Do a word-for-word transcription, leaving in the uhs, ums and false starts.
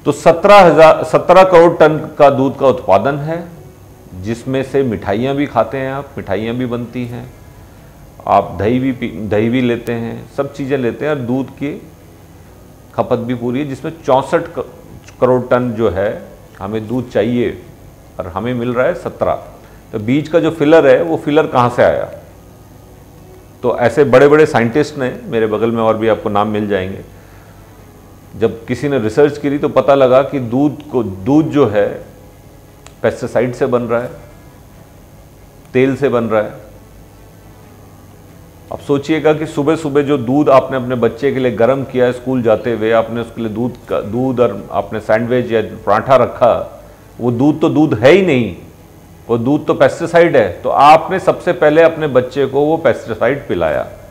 तो सत्रह हजार सत्रह करोड़ टन का दूध का उत्पादन है, जिसमें से मिठाइयाँ भी खाते हैं आप, मिठाइयाँ भी बनती हैं, आप दही भी पी दही भी लेते हैं, सब चीज़ें लेते हैं, और दूध की खपत भी पूरी है, जिसमें चौंसठ करोड़ टन जो है हमें दूध चाहिए और हमें मिल रहा है सत्रह। तो बीच का जो फिलर है वो फिलर कहाँ से आया? तो ऐसे बड़े बड़े साइंटिस्ट ने, मेरे बगल में और भी आपको नाम मिल जाएंगे, जब किसी ने रिसर्च करी तो पता लगा कि दूध को दूध जो है पेस्टिसाइड से बन रहा है, तेल से बन रहा है। अब सोचिएगा कि सुबह सुबह जो दूध आपने अपने बच्चे के लिए गर्म किया है स्कूल जाते हुए, आपने उसके लिए दूध का दूध और आपने सैंडविच या पराठा रखा, वो दूध तो दूध है ही नहीं, वो दूध तो पेस्टिसाइड है। तो आपने सबसे पहले अपने बच्चे को वो पेस्टिसाइड पिलाया।